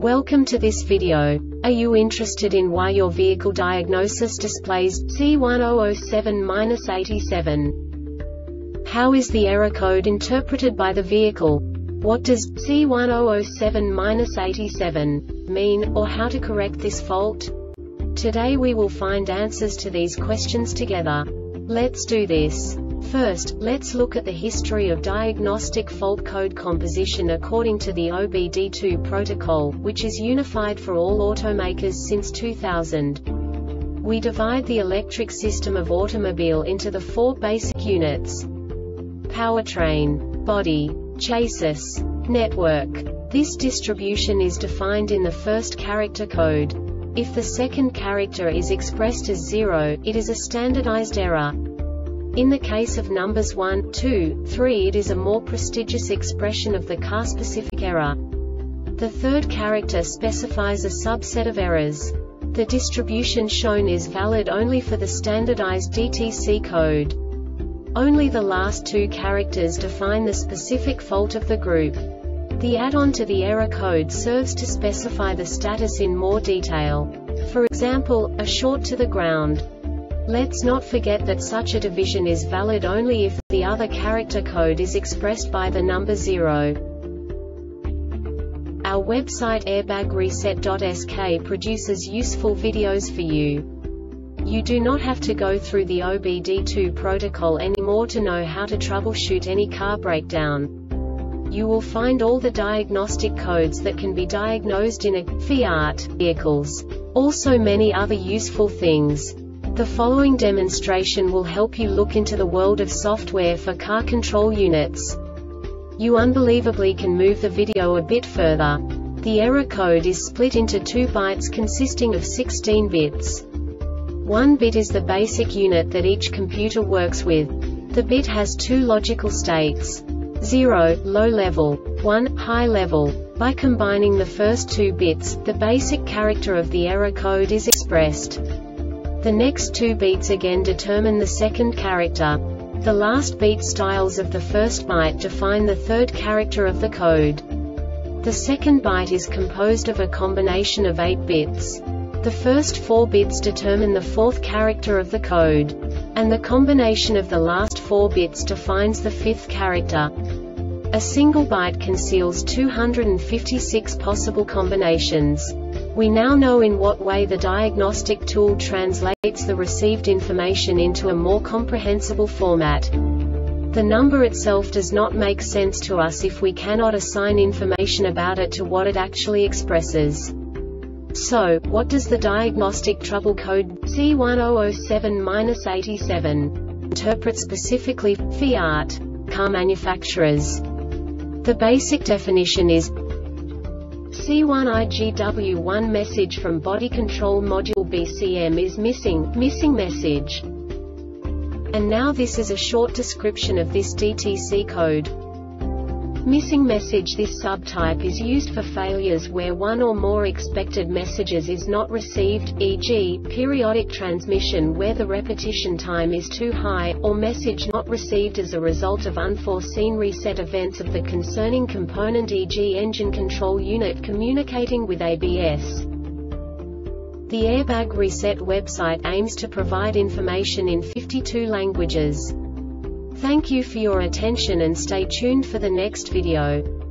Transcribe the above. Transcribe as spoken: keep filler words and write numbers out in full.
Welcome to this video. Are you interested in why your vehicle diagnosis displays C one zero zero seven dash eighty-seven? How is the error code interpreted by the vehicle? What does C one zero zero seven dash eighty-seven mean, or how to correct this fault? Today we will find answers to these questions together. Let's do this. First, let's look at the history of diagnostic fault code composition according to the O B D two protocol, which is unified for all automakers since two thousand. We divide the electric system of automobile into the four basic units: powertrain, body, chassis, network. This distribution is defined in the first character code. If the second character is expressed as zero, it is a standardized error. In the case of numbers one, two, three, it is a more prestigious expression of the car-specific error. The third character specifies a subset of errors. The distribution shown is valid only for the standardized D T C code. Only the last two characters define the specific fault of the group. The add-on to the error code serves to specify the status in more detail. For example, a short to the ground. Let's not forget that such a division is valid only if the other character code is expressed by the number zero. Our website airbag reset dot S K produces useful videos for you. You do not have to go through the O B D two protocol anymore to know how to troubleshoot any car breakdown. You will find all the diagnostic codes that can be diagnosed in a Fiat vehicles. Also many other useful things. The following demonstration will help you look into the world of software for car control units. You unbelievably can move the video a bit further. The error code is split into two bytes consisting of sixteen bits. One bit is the basic unit that each computer works with. The bit has two logical states: zero, low level, one, high level. By combining the first two bits, the basic character of the error code is expressed. The next two beats again determine the second character. The last beat styles of the first byte define the third character of the code. The second byte is composed of a combination of eight bits. The first four bits determine the fourth character of the code. And the combination of the last four bits defines the fifth character. A single byte conceals two hundred fifty-six possible combinations. We now know in what way the diagnostic tool translates the received information into a more comprehensible format. The number itself does not make sense to us if we cannot assign information about it to what it actually expresses. So, what does the diagnostic trouble code C one zero zero seven dash eighty-seven interpret specifically for Fiat car manufacturers? The basic definition is C one I G W one message from body control module B C M is missing, missing message. And now this is a short description of this D T C code. Missing message. This subtype is used for failures where one or more expected messages is not received, for example, periodic transmission where the repetition time is too high, or message not received as a result of unforeseen reset events of the concerning component, for example engine control unit communicating with A B S. The Airbag Reset website aims to provide information in fifty-two languages. Thank you for your attention and stay tuned for the next video.